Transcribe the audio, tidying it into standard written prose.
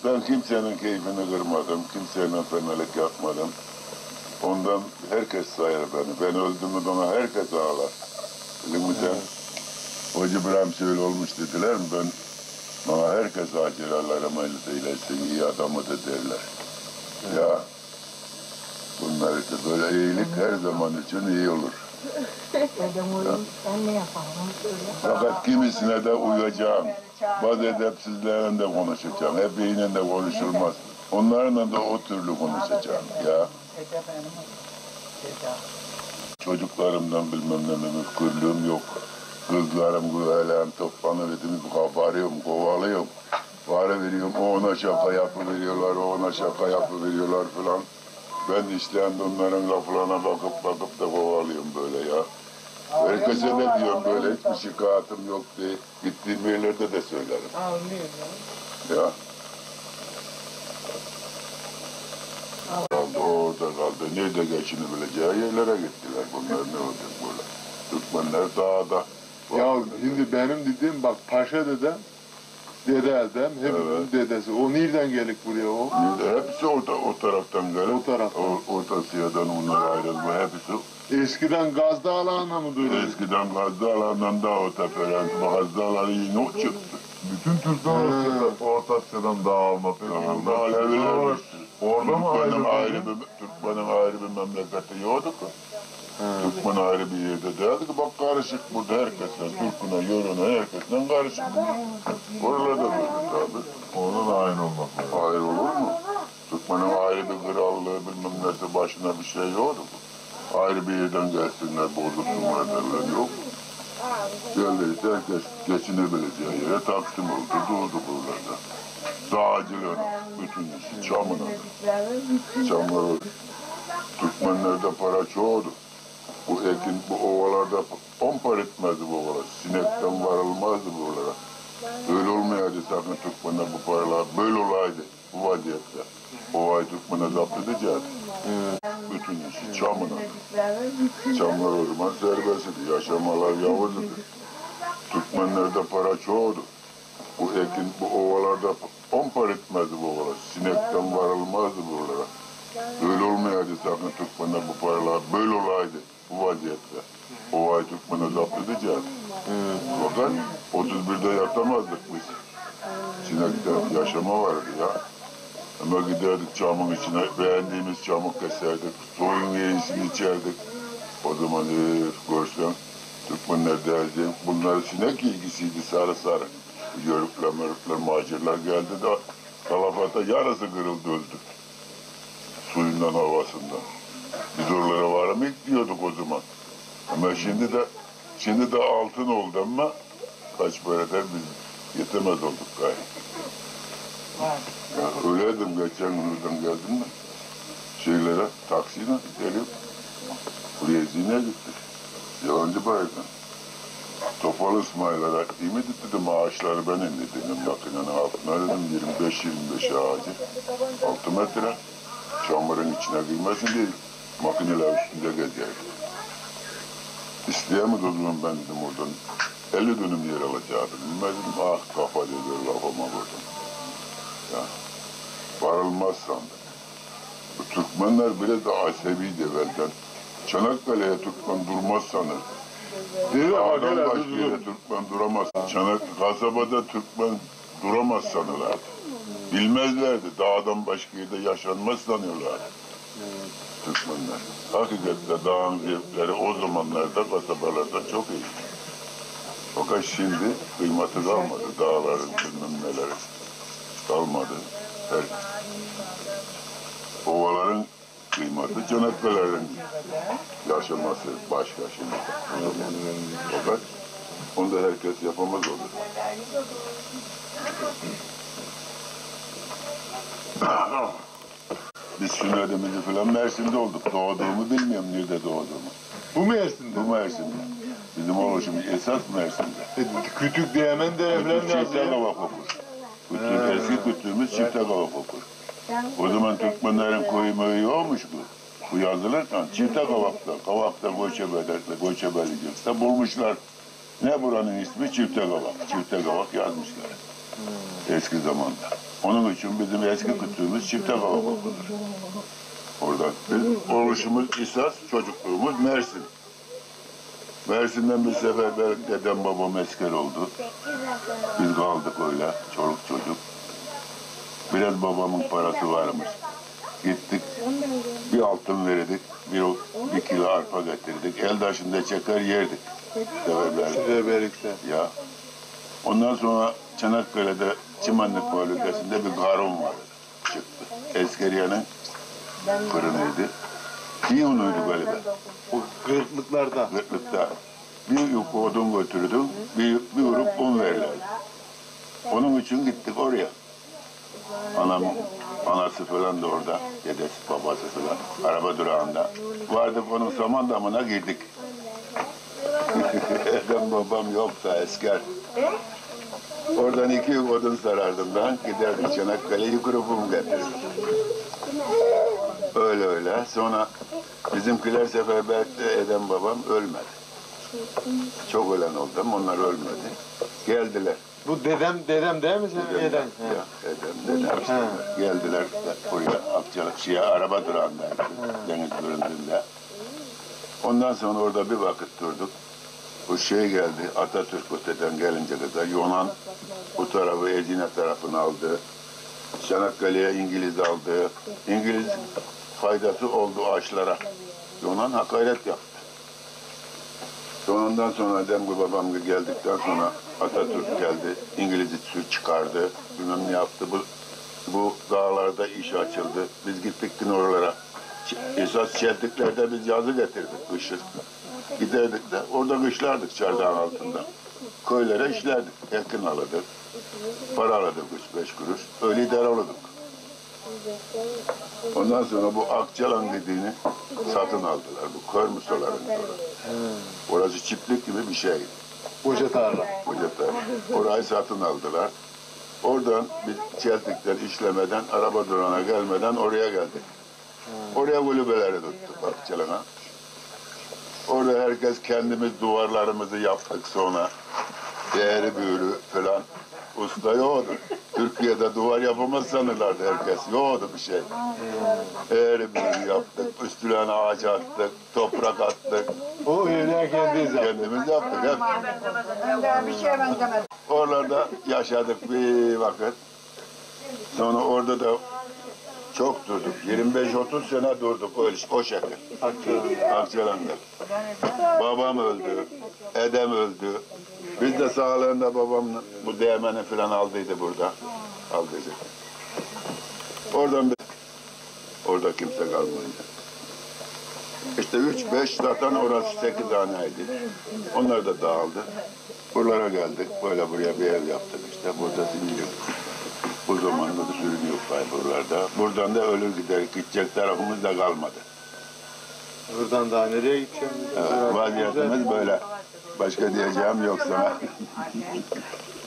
Ben kimsenin keyfini kırmadım, kimsenin fenalık yapmadım. Ondan herkes sayar beni. Ben öldüğümü ona herkes ağlar. Biliyor musun sen? Hoca İbrahim şöyle olmuş dediler mi? Ben bana herkes acil Allah rahmet eylesin, iyi adamı da derler. Ya bunlar işte böyle iyilik her zaman için iyi olur. Ben ne yaparım? Fakat kimisine de uyacağım. Bazı edepsizlerle de konuşacağım. Hep iyiyle de konuşulmaz. Onlarla da o türlü konuşacağım ya. Çocuklarımdan bilmem ne müfkürlüğüm yok. Kızlarım böyle toplanıverdim, kabarıyorum, kovalıyorum. Para veriyorum, o ona şaka yapıveriyorlar, o ona şaka yapıveriyorlar falan. Ben işte onların laflarına bakıp da kovalıyorum böyle ya. Herkese de diyorum böyle, hiçbir şikayetim yok diye. Gittiğim yerlerde de söylerim. Ya. Kaldı, orada kaldı. Nerede geçinebileceği yerlere gittiler. Bunlar ne olacak böyle? Türkmenler dağda. Ya şimdi benim dediğim bak Paşa dedem, dede edem, hepimizin dedesi. O nereden gelip buraya o? Hepsi o taraftan gelip, O taraftan. Orta Asya'dan onlar ayrılma hepsi. Eskiden Gaz Dağları'na mı duruyor? Eskiden Gazze Alan'dan da o tepeler, Gazze Alanı yine o çıktı. Bütün Türkler Orta Asya'dan dağılma falan. Aleviler Orada mı Türkmen'in ayrı bir memleketi yoktu ki. Türkmen ayrı bir yerde değildi ki. Bak karışık burada herkesle, Türk'üne, Yörü'ne, herkesle karışık. Oralarda böyle tabi. Orada da aynı olmak lazım. Ayrı olur mu? Türkmen'in ayrı bir krallığı bilmem nesi başına bir şey yoktu ki. Ayrı bir yerden gelsinler, bozulsunlar derler yok. Geldiyse herkes geçinebileceği yere Taksim oldu, durdu buralarda. Dağcılığın bütün işi, çamına. Çamları, Türkmenlerde para çoğdu. Bu ekin, bu ovalarda 10 para etmezdi bu ovalar. Sinekten varılmazdı buralara. Öyle olmayaydı sakın Türkmenler bu paralar, böyle olaydı bu vaziyette. Ovayı Türkmen'e zapt edeceğiz. Bütün işi çamına. Çamlar o zaman serbestti, yaşamalar yavuzdu. Türkmenlerde para çoğdu. Bu ekin, bu ovalarda 10 para etmezdi bu ovalar. Sinekten varılmazdı buralara. Öyle olmayaydı sakın Türkmenler bu paralar, böyle olaydı bu vaziyette. Ovayı Türkmen'e zapt edeceğiz. Fakat 31'de yatamazdık biz. Sinekte yaşama vardı ya. Ama giderdik çamın içine, beğendiğimiz çamı keserdik, soyun iyisini içerdik. O zaman görsen Türkmenler derdi, bunlar sinek ilgisiydi sarı sarı. Yörükler, mörükler, macirler geldi de kalafata yarısı kırıldı öldü. Suyundan, havasından. Biz oralara varamayık diyorduk o zaman. Ama şimdi de altın oldu ama kaç para eder biz yetemez olduk gayet. Ya öyleydim geçen günlerden geldim de şeylere, taksiyle gidelim. Buraya zine gittik. Yalancı bayırdan. Topal İsmail'e değil mi dedim ağaçları ben indirdim makinenin altına dedim 25 ağacı 6 metre çamurun içine girmesin diye makineler üstünde gezerdi. İsteyemez o zaman ben dedim oradan 50 dönüm yer alacaktım. Bilmezdim ah kafa dedi lafıma vurdum. Ya varılmaz sandım. Bu Türkmenler bile de asebiydi evvelden. Çanakkale'ye Türkmen durmaz sanır. Dağdan başka yere Türkmen duramaz. Kasabada Türkmen duramaz sanırlardı. Bilmezlerdi. Dağdan başka yerde yaşanmaz sanıyorlardı. Türkmenler. Hakikaten dağın zevkleri o zamanlarda kasabalarda çok iyi. Fakat şimdi kıymeti kalmadı. Dağların bilmem neleri kalmadı. Ovaların kıymeti Çanakkale'lerin yaşaması başka şimdi. Fakat onu da herkes yapamaz olur. Biz Sünedimizi falan Mersin'de olduk. Doğduğumu bilmiyorum nerede doğduğumu. Bu Mersin'de? Bu Mersin'de. Bizim oluşum esas Mersin'de. Kütük Değmen de evlen Çifte yazıyor. kavak okur. Eski kütüğümüz çifte kavak okur. O zaman Türkmenlerin koyu möğü yokmuş bu. Bu yazılırken çifte kavakta göçebeli gözse bulmuşlar. Ne buranın ismi? Çifte kavak yazmışlar. Eski zamanda. Onun için bizim eski kütüğümüz çifte kalabalıktır. Orada biz oluşumuz esas, çocukluğumuz Mersin. Mersin'den bir sefer dedem babam asker oldu. Biz kaldık öyle, çoluk çocuk. Biraz babamın parası varmış. Gittik, bir altın verdik, bir kilo arpa getirdik. El taşında çeker yerdik. Seferberlikte. Ya. Ondan sonra Çanakkale'de Çimenlik Mahallesi'nde bir garum vardı. Çıktı. Eskeriye'nin fırınıydı. İyi unuydu galiba. O kırıklıklarda. Gırtlıkta. Bir yük odun götürdüm, bir grup un verirlerdi. Onun için gittik oraya. Anası falan da orada, dedesi, babası falan, araba durağında. Vardık onun saman damına girdik. Ben babam yoksa asker. Oradan 2 yük odun sarardım ben, giderdik Çanakkale'yi grubum getirdim. Öyle öyle. Sonra bizimkiler seferberlikte eden babam ölmedi. Çok ölen oldu, onlar ölmedi. Geldiler. Bu dedem değil mi senin deden? Ya, dedem işte. Geldiler buraya, Akçalıkçı'ya, araba durağındaydı, deniz göründüğünde. Ondan sonra orada bir vakit durduk. Bu şey geldi, Atatürk öteden gelince kadar Yunan bu tarafı, Edirne tarafını aldı. Çanakkale'ye İngiliz aldı. İngiliz faydası oldu ağaçlara. Yunan hakaret yaptı. Ondan sonra Demgi babam geldikten sonra Atatürk geldi. İngiliz'i çıkardı. Bilmem ne yaptı. Bu dağlarda iş açıldı. Biz gittik oralara. Esas çeltiklerde biz yazı getirdik kışı. Giderdik de orada kışlardık çardağın altında. Köylere işlerdik. Ekin alırdık. Para alırdık 3-5 kuruş. Öyle idare olurduk. Ondan sonra bu Akçalan dediğini satın aldılar. Bu kör musaların orası çiftlik gibi bir şey. Koca tarla. Koca tarla. Orayı satın aldılar. Oradan bir çeltikten işlemeden, araba durağına gelmeden oraya geldik. Oraya kulübeleri tuttuk Akçalan'a. Orada herkes kendimiz duvarlarımızı yaptık sonra. Değeri büyülü falan. Usta yoktu. Türkiye'de duvar yapamaz sanırlardı herkes. Yoktu bir şey. Eğri büyülü yaptık. Üstüne ağaç attık. Toprak attık. O evler kendiniz yaptınız. Kendimiz yaptık hep. Oralarda yaşadık bir vakit. Sonra orada da çok durduk. 25-30 sene durduk o şekilde. Akçalan'da. Babam öldü, edem öldü. Biz de sağlığında babam bu değirmeni falan aldıydı burada. Aldıydı. Orada kimse kalmayınca. İşte 3-5 zaten orası 8 haneydi. Onlar da dağıldı. Buralara geldik. Böyle buraya bir ev yaptık işte. Burada sinirlik. Bu zamanda da sürünüyor buralarda. Buradan da ölür gider. Gidecek tarafımız da kalmadı. Buradan daha nereye gideceğim? Evet, vaziyetimiz böyle. Başka diyeceğim yok sana.